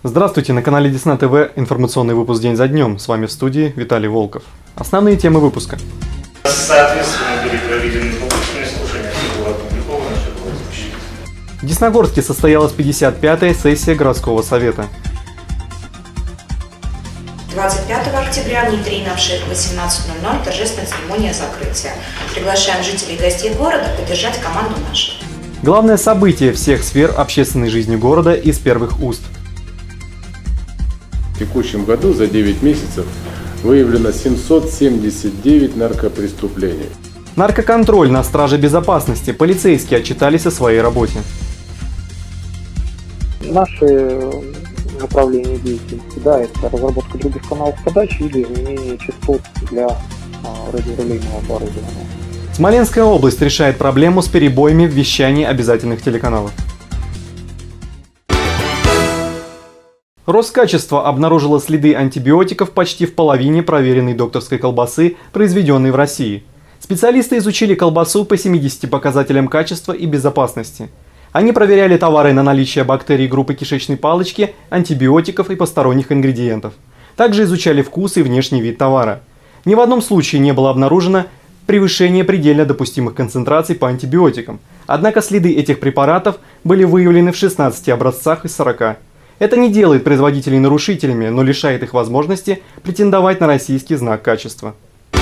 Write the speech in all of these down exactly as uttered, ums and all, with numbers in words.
Здравствуйте, на канале Десна ТВ информационный выпуск «День за днем». С вами в студии Виталий Волков. Основные темы выпуска. Соответственно, были проведены публичные слушания, все было опубликовано, все было запущено. В Десногорске состоялась пятьдесят пятая сессия городского совета. двадцать пятого октября в Нитринавших в восемнадцать ноль ноль торжественная церемония закрытия. Приглашаем жителей и гостей города поддержать команду нашу. Главное событие всех сфер общественной жизни города из первых уст. В текущем году за девять месяцев выявлено семьсот семьдесят девять наркопреступлений. Наркоконтроль на страже безопасности. Полицейские отчитались о своей работе. Наши направления деятельности, да, это разработка других каналов подачи или изменение частот для а, радиорелейного оборудования. Смоленская область решает проблему с перебоями в вещании обязательных телеканалов. Роскачество обнаружило следы антибиотиков почти в половине проверенной докторской колбасы, произведенной в России. Специалисты изучили колбасу по семидесяти показателям качества и безопасности. Они проверяли товары на наличие бактерий группы кишечной палочки, антибиотиков и посторонних ингредиентов. Также изучали вкус и внешний вид товара. Ни в одном случае не было обнаружено превышение предельно допустимых концентраций по антибиотикам. Однако следы этих препаратов были выявлены в шестнадцати образцах из сорока. Это не делает производителей нарушителями, но лишает их возможности претендовать на российский знак качества.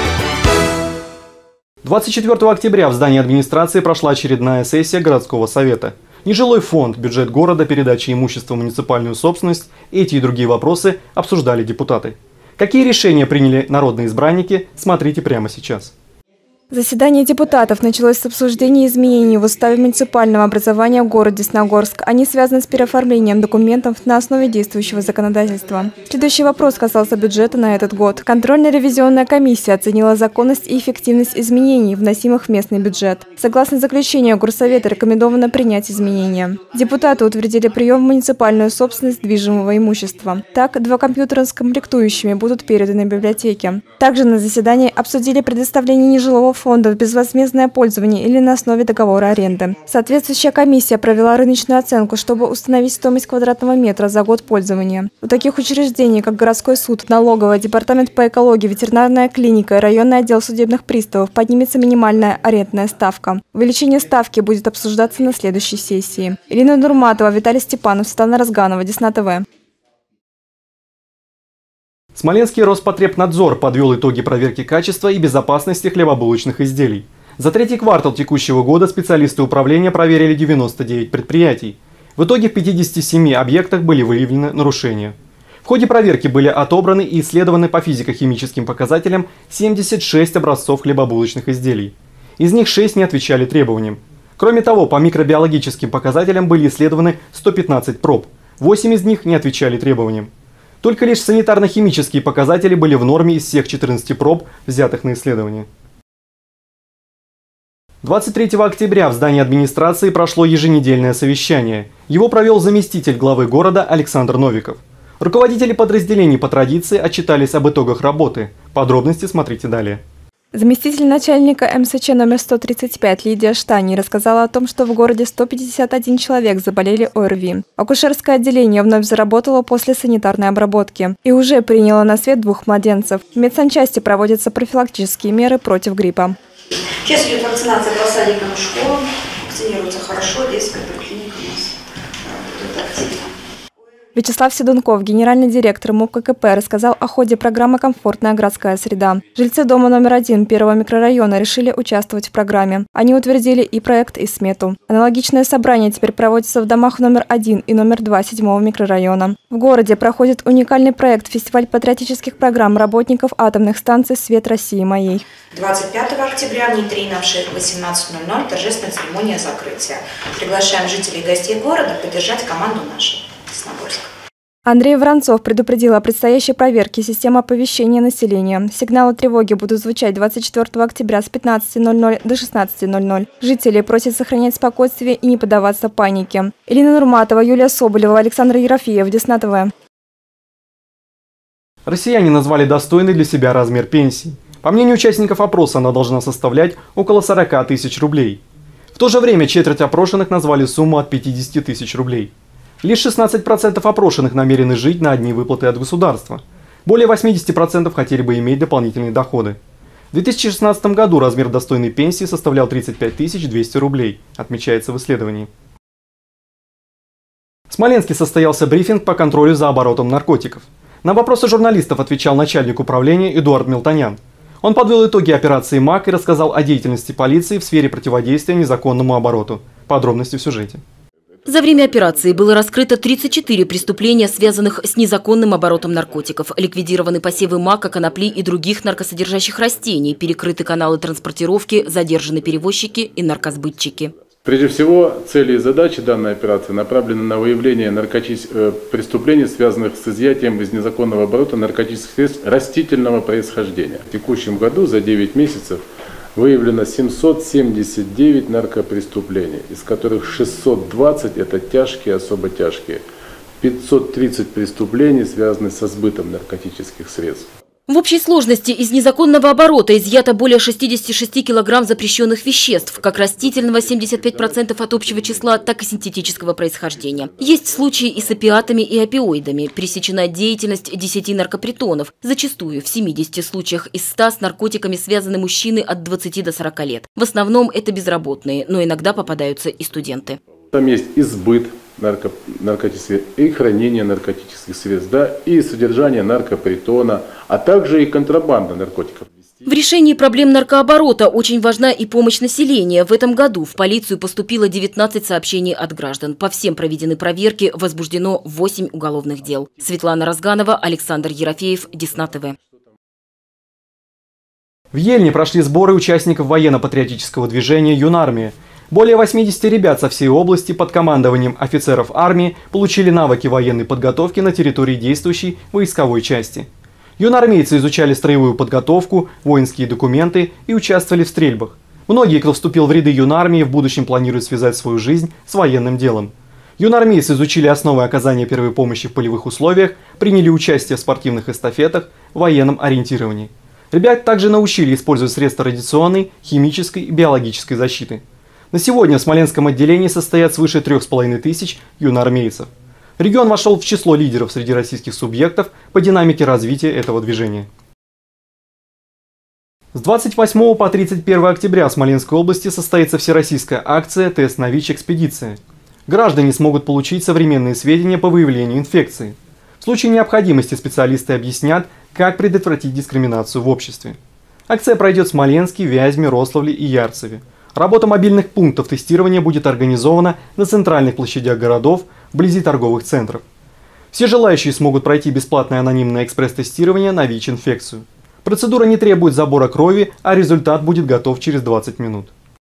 двадцать четвёртого октября в здании администрации прошла очередная сессия городского совета. Нежилой фонд, бюджет города, передача имущества в муниципальную собственность, эти и другие вопросы обсуждали депутаты. Какие решения приняли народные избранники, смотрите прямо сейчас. Заседание депутатов началось с обсуждения изменений в уставе муниципального образования в городе Десногорск. Они связаны с переоформлением документов на основе действующего законодательства. Следующий вопрос касался бюджета на этот год. Контрольно-ревизионная комиссия оценила законность и эффективность изменений, вносимых в местный бюджет. Согласно заключению горсовета, рекомендовано принять изменения. Депутаты утвердили прием в муниципальную собственность движимого имущества. Так, два компьютера с комплектующими будут переданы библиотеке. Также на заседании обсудили предоставление нежилого фонда в безвозмездное пользование или на основе договора аренды. Соответствующая комиссия провела рыночную оценку, чтобы установить стоимость квадратного метра за год пользования. У таких учреждений, как городской суд, налоговая, департамент по экологии, ветеринарная клиника и районный отдел судебных приставов, поднимется минимальная арендная ставка. Увеличение ставки будет обсуждаться на следующей сессии. Ирина Нурматова, Виталий Степанов, Светлана Разганова, Десна ТВ. Смоленский Роспотребнадзор подвел итоги проверки качества и безопасности хлебобулочных изделий. За третий квартал текущего года специалисты управления проверили девяносто девять предприятий. В итоге в пятидесяти семи объектах были выявлены нарушения. В ходе проверки были отобраны и исследованы по физико-химическим показателям семьдесят шесть образцов хлебобулочных изделий. Из них шесть не отвечали требованиям. Кроме того, по микробиологическим показателям были исследованы сто пятнадцать проб. восемь из них не отвечали требованиям. Только лишь санитарно-химические показатели были в норме из всех четырнадцати проб, взятых на исследование. двадцать третьего октября в здании администрации прошло еженедельное совещание. Его провел заместитель главы города Александр Новиков. Руководители подразделений по традиции отчитались об итогах работы. Подробности смотрите далее. Заместитель начальника эм эс че номер сто тридцать пять Лидия Штани рассказала о том, что в городе сто пятьдесят один человек заболели о эр ви. Акушерское отделение вновь заработало после санитарной обработки и уже приняло на свет двух младенцев. В медсанчасти проводятся профилактические меры против гриппа. Сейчас идет вакцинация по садикам и школам. Вакцинируются хорошо, детская поликлиника у нас работает активно. Вячеслав Седунков, генеральный директор МУП ка ка пэ, рассказал о ходе программы «Комфортная городская среда». Жильцы дома номер один первого микрорайона решили участвовать в программе. Они утвердили и проект, и смету. Аналогичное собрание теперь проводится в домах номер один и номер два седьмого микрорайона. В городе проходит уникальный проект «Фестиваль патриотических программ работников атомных станций «Свет России моей». двадцать пятого октября в Нитринавших в восемнадцать ноль ноль торжественная церемония закрытия. Приглашаем жителей и гостей города поддержать команду нашу. Андрей Воронцов предупредил о предстоящей проверке системы оповещения населения. Сигналы тревоги будут звучать двадцать четвёртого октября с пятнадцати ноль ноль до шестнадцати ноль ноль. Жители просят сохранять спокойствие и не поддаваться панике. Ирина Нурматова, Юлия Соболева, Александр Ерофеев, Десна ТВ. Россияне назвали достойный для себя размер пенсии. По мнению участников опроса, она должна составлять около сорока тысяч рублей. В то же время четверть опрошенных назвали сумму от пятидесяти тысяч рублей. Лишь шестнадцать процентов опрошенных намерены жить на одни выплаты от государства. Более восьмидесяти процентов хотели бы иметь дополнительные доходы. В две тысячи шестнадцатом году размер достойной пенсии составлял тридцать пять тысяч двести рублей, отмечается в исследовании. В Смоленске состоялся брифинг по контролю за оборотом наркотиков. На вопросы журналистов отвечал начальник управления Эдуард Мелтонян. Он подвел итоги операции МАК и рассказал о деятельности полиции в сфере противодействия незаконному обороту. Подробности в сюжете. За время операции было раскрыто тридцать четыре преступления, связанных с незаконным оборотом наркотиков. Ликвидированы посевы мака, конопли и других наркосодержащих растений, перекрыты каналы транспортировки, задержаны перевозчики и наркосбытчики. Прежде всего, цели и задачи данной операции направлены на выявление наркотических преступлений, связанных с изъятием из незаконного оборота наркотических средств растительного происхождения. В текущем году за девять месяцев выявлено семьсот семьдесят девять наркопреступлений, из которых шестьсот двадцать – это тяжкие, особо тяжкие. пятьсот тридцать преступлений связаны со сбытом наркотических средств. В общей сложности из незаконного оборота изъято более шестидесяти шести килограмм запрещенных веществ, как растительного семьдесят пять процентов от общего числа, так и синтетического происхождения. Есть случаи и с опиатами, и опиоидами. Пресечена деятельность десяти наркопритонов. Зачастую в семидесяти случаях из ста с наркотиками связаны мужчины от двадцати до сорока лет. В основном это безработные, но иногда попадаются и студенты. Там есть и сбыт нарко наркотических, и хранение наркотических средств, да, и содержание наркопритона, а также и контрабанда наркотиков. В решении проблем наркооборота очень важна и помощь населения. В этом году в полицию поступило девятнадцать сообщений от граждан. По всем проведены проверки, возбуждено восемь уголовных дел. Светлана Разганова, Александр Ерофеев, Десна ТВ. В Ельне прошли сборы участников военно-патриотического движения «Юнармия». Более восьмидесяти ребят со всей области под командованием офицеров армии получили навыки военной подготовки на территории действующей войсковой части. Юнармейцы изучали строевую подготовку, воинские документы и участвовали в стрельбах. Многие, кто вступил в ряды юнармии, в будущем планируют связать свою жизнь с военным делом. Юнармейцы изучили основы оказания первой помощи в полевых условиях, приняли участие в спортивных эстафетах, военном ориентировании. Ребят также научили использовать средства радиационной, химической и биологической защиты. На сегодня в Смоленском отделении состоят свыше трех с половиной тысяч юноармейцев. Регион вошел в число лидеров среди российских субъектов по динамике развития этого движения. С двадцать восьмого по тридцать первое октября в Смоленской области состоится всероссийская акция «Тест на ВИЧ-экспедиция». Граждане смогут получить современные сведения по выявлению инфекции. В случае необходимости специалисты объяснят, как предотвратить дискриминацию в обществе. Акция пройдет в Смоленске, Вязьме, Рославле и Ярцеве. Работа мобильных пунктов тестирования будет организована на центральных площадях городов, вблизи торговых центров. Все желающие смогут пройти бесплатное анонимное экспресс-тестирование на ВИЧ-инфекцию. Процедура не требует забора крови, а результат будет готов через двадцать минут.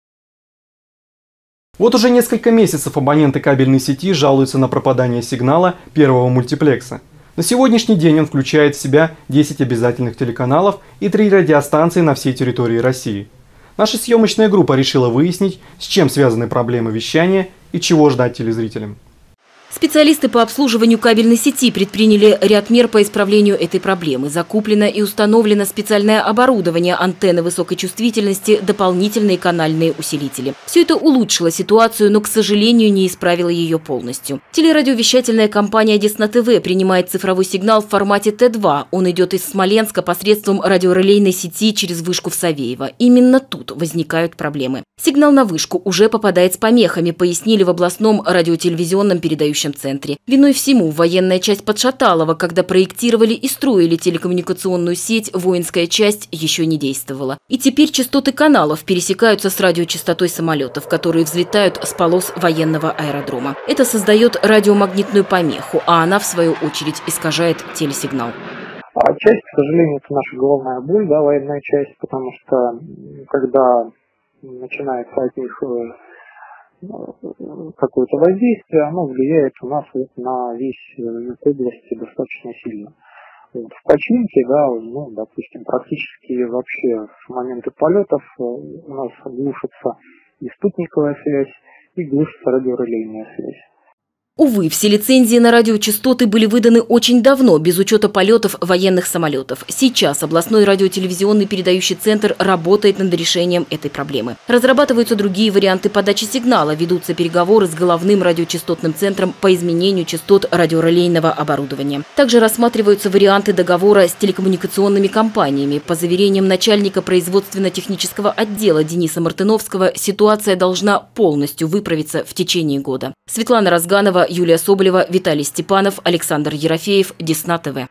Вот уже несколько месяцев абоненты кабельной сети жалуются на пропадание сигнала первого мультиплекса. На сегодняшний день он включает в себя десять обязательных телеканалов и три радиостанции на всей территории России. Наша съемочная группа решила выяснить, с чем связаны проблемы вещания и чего ждать телезрителям. Специалисты по обслуживанию кабельной сети предприняли ряд мер по исправлению этой проблемы. Закуплено и установлено специальное оборудование, антенны высокой чувствительности, дополнительные канальные усилители. Все это улучшило ситуацию, но, к сожалению, не исправило ее полностью. Телерадиовещательная компания Десна ТВ принимает цифровой сигнал в формате Т два. Он идет из Смоленска посредством радиорелейной сети через вышку в Савеево. Именно тут возникают проблемы. Сигнал на вышку уже попадает с помехами, пояснили в областном радиотелевизионном передающем центре. Виной всему военная часть Подшаталова, когда проектировали и строили телекоммуникационную сеть, воинская часть еще не действовала. И теперь частоты каналов пересекаются с радиочастотой самолетов, которые взлетают с полос военного аэродрома. Это создает радиомагнитную помеху, а она, в свою очередь, искажает телесигнал. А часть, к сожалению, это наша головная боль, да, военная часть, потому что когда начинается от них какое-то воздействие, оно влияет у нас вот на весь вид области достаточно сильно. Вот. В починке, да, ну, допустим, практически вообще в моменты полетов у нас глушится и спутниковая связь, и глушится радиорелейная связь. Увы, все лицензии на радиочастоты были выданы очень давно, без учета полетов военных самолетов. Сейчас областной радиотелевизионный передающий центр работает над решением этой проблемы. Разрабатываются другие варианты подачи сигнала, ведутся переговоры с головным радиочастотным центром по изменению частот радиорелейного оборудования. Также рассматриваются варианты договора с телекоммуникационными компаниями. По заверениям начальника производственно-технического отдела Дениса Мартыновского, ситуация должна полностью выправиться в течение года. Светлана Разганова, Юлия Соболева, Виталий Степанов, Александр Ерофеев, Десна ТВ.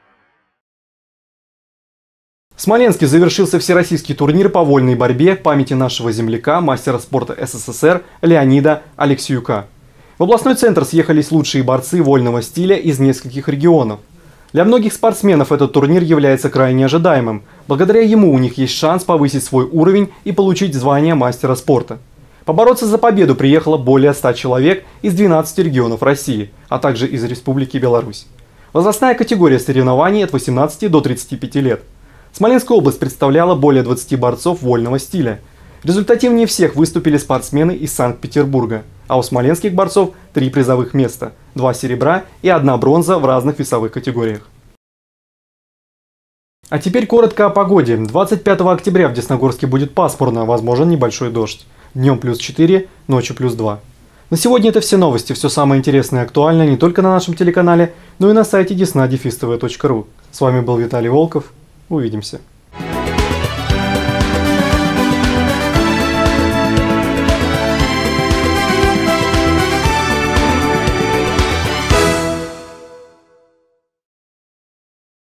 В Смоленске завершился всероссийский турнир по вольной борьбе в памяти нашего земляка, мастера спорта СССР Леонида Алексеюка. В областной центр съехались лучшие борцы вольного стиля из нескольких регионов. Для многих спортсменов этот турнир является крайне ожидаемым. Благодаря ему у них есть шанс повысить свой уровень и получить звание мастера спорта. Побороться за победу приехало более ста человек из двенадцати регионов России, а также из Республики Беларусь. Возрастная категория соревнований от восемнадцати до тридцати пяти лет. Смоленская область представляла более двадцати борцов вольного стиля. Результативнее всех выступили спортсмены из Санкт-Петербурга, а у смоленских борцов три призовых места, два серебра и одна бронза в разных весовых категориях. А теперь коротко о погоде. двадцать пятого октября в Десногорске будет пасмурно, возможен небольшой дождь. Днем плюс четыре, ночью плюс два. На сегодня это все новости, все самое интересное и актуальное не только на нашем телеканале, но и на сайте десна дефис тэ вэ точка ру. С вами был Виталий Волков. Увидимся.